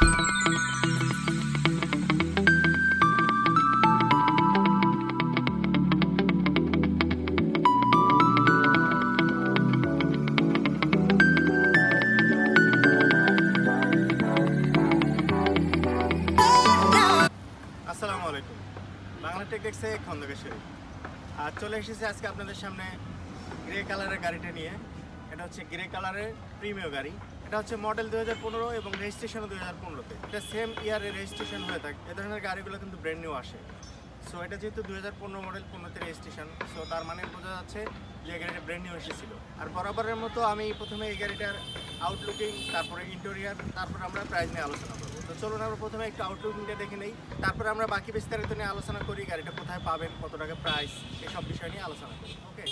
বাংলা টেকনিক্সে খন্দকেশ্বরী আর চলে এসেছে আজকে আপনাদের সামনে গ্রে কালারের গাড়িটা নিয়ে। এটা হচ্ছে গ্রে কালারের প্রিমিয় গাড়ি। এটা হচ্ছে মডেল 2015 এবং রেজিস্ট্রেশনও 2015-তে। এটা সেম ইয়ারে রেজিস্ট্রেশন হয়ে থাকে। এ ধরনের গাড়িগুলো কিন্তু ব্র্যান্ড নিউ আসে। সো এটা যেহেতু 2015 মডেল, 15-তে রেজিস্ট্রেশন, সো তার মানে বোঝা যাচ্ছে যে গাড়িটা ব্র্যান্ড নিউ এসেছিল। আর বরাবরের মতো আমি প্রথমে এই গাড়িটার আউটলুকিং, তারপরে ইন্টেরিয়ার, তারপরে আমরা প্রাইস নিয়ে আলোচনা করবো। তো চলুন আমরা প্রথমে একটু আউটলুকিংটা দেখে নেই, তারপরে আমরা বাকি বিস্তারিত নিয়ে আলোচনা করি। গাড়িটা কোথায় পাবেন, কত টাকা প্রাইস, এসব বিষয় নিয়ে আলোচনা করি। ওকে,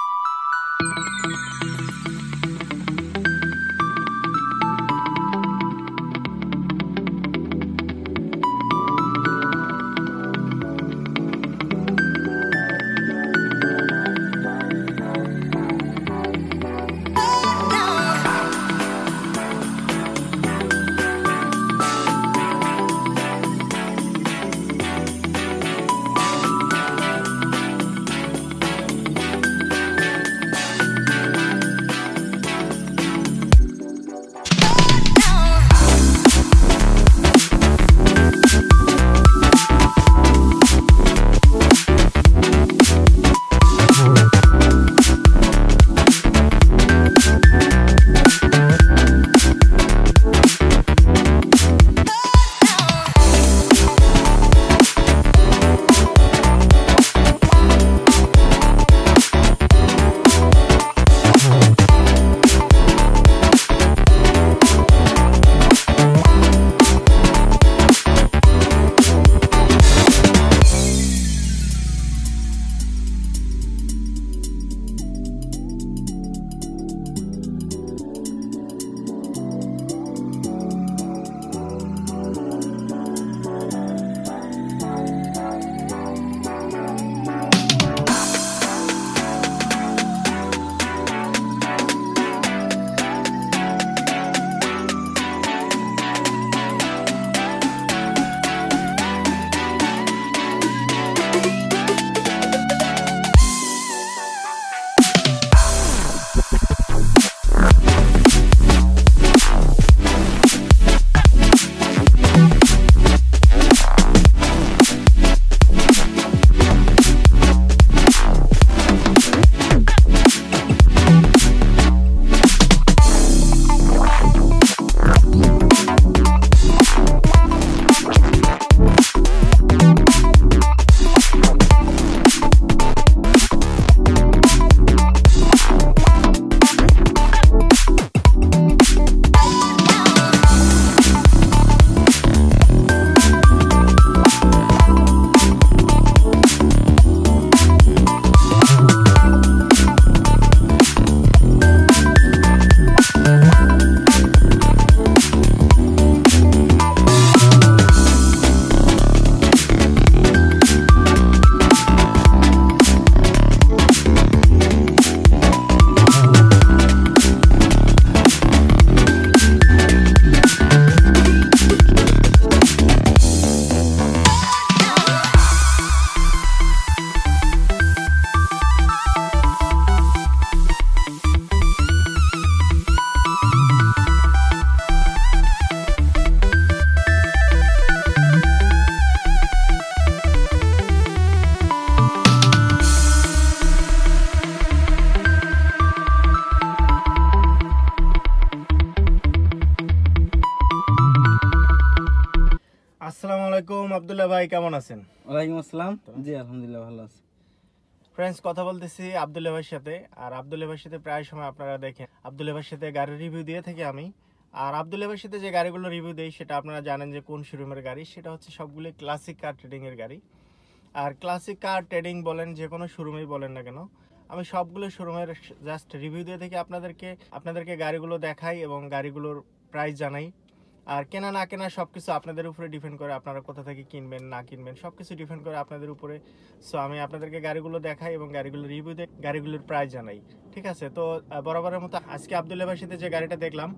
আসসালামু আলাইকুম আব্দুল্লাহ ভাই, কেমন আছেন? ওয়ালাইকুম আসসালাম। জি আলহামদুলিল্লাহ ভালো আছি। ফ্রেন্ডস, কথা বলতেছি আব্দুল্লাহ ভাইয়ের সাথে। আর আব্দুল্লাহ ভাইয়ের সাথে প্রায় সময় আপনারা দেখেন আব্দুল্লাহ ভাইয়ের সাথে গাড়ির রিভিউ দিয়ে থাকি আমি। আর আব্দুল্লাহ ভাইয়ের সাথে যে গাড়িগুলো রিভিউ দেই সেটা আপনারা জানেন যে কোন শোরুমের গাড়ি। সেটা হচ্ছে সবগুলি ক্লাসিক কার ট্রেডিং এর গাড়ি। আর ক্লাসিক কার ট্রেডিং বলেন, যে কোনো শোরুমেই বলেন না কেন, আমি সবগুলো শোরুমের জাস্ট রিভিউ দিয়ে থাকি আপনাদেরকে গাড়িগুলো দেখাই এবং গাড়িগুলোর প্রাইস জানাই। আর কেনা না কেনা সবকিছু আপনাদের উপরে ডিপেন্ড করে, আপনারা কোথা থেকে কিনবেন না কিনবেন সবকিছু ডিপেন্ড করে আপনাদের উপরে। সো আমি আপনাদেরকে গাড়িগুলো দেখাই এবং গাড়িগুলো রিভিউ দিই, গাড়িগুলোর প্রাইস জানাই। ঠিক আছে, তো বরাবরের মতো আজকে আব্দুল্লাহ ভাইয়ের সাথে যে গাড়িটা দেখলাম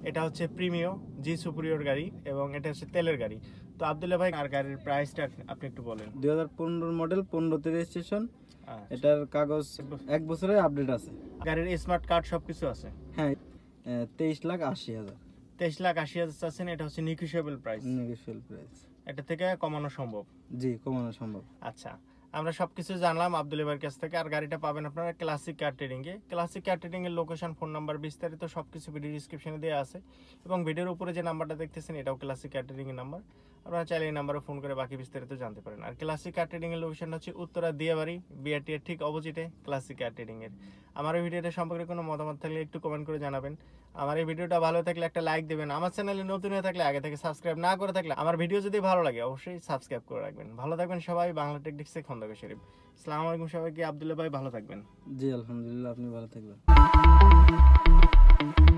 এটা হচ্ছে প্রিমিও জি সুপিরিয়র গাড়ি এবং এটা হচ্ছে তেলের গাড়ি। তো আব্দুল্লাহ ভাই আর গাড়ির প্রাইসটা আপনি একটু বলেন। 2015 মডেল, 15তে রেজিস্ট্রেশন। আচ্ছা। এটার কাগজ 1 বছরের আপডেট আছে। গাড়ির স্মার্ট কার্ড সবকিছু আছে। হ্যাঁ, 23,80,000 23,80,000 চাচ্ছেন, এটা হচ্ছে নিগোশিয়েবল প্রাইস। Negotiable price. এটা থেকে কমানো সম্ভব? জি, কমানো সম্ভব। আচ্ছা, আমরা সবকিছু জানলাম আব্দুল ভাইয়ের কাছ থেকে। আর গাড়িটা পাবেন আপনারা ক্লাসিক কার ট্রেডিং এ। ক্লাসিক কার ট্রেডিং এর লোকেশন, ফোন নাম্বার, বিস্তারিত সবকিছু ভিডিও ডেসক্রিপশনে দেওয়া আছে এবং ভিডিওর উপরে যে নাম্বারটা দেখতেছেন এটাও ক্লাসিক কার ট্রেডিং এর নাম্বার। আপনারা চাইলে এই নাম্বারে ফোন করে বাকি বিস্তারিত জানতে পারেন। আর ক্লাসিক কার ট্রেডিং এর লোকেশন হচ্ছে উত্তরা দিয়াবাড়ি, বিআরটি এর ঠিক অপোজিটে ক্লাসিক কার ট্রেডিং এর। আমার এই ভিডিওটা সম্পর্কে কোনো মতামত থাকলে একটু কমেন্ট করে জানাবেন। আমার এই ভিডিওটা ভালো থাকলে একটা লাইক দেবেন। আমার চ্যানেলে নতুন হয়ে থাকলে, আগে থেকে সাবস্ক্রাইব না করে থাকলে, আমার ভিডিও যদি ভালো লাগে অবশ্যই সাবস্ক্রাইব করে রাখবেন। ভালো থাকবেন সবাই। বাংলা টেকনিক্সে খন্দকার শরীফ। আসসালামু আলাইকুম সবাইকে। আব্দুল্লাহ ভাই ভালো থাকবেন। জি আলহামদুলিল্লাহ, আপনি ভালো থাকবেন।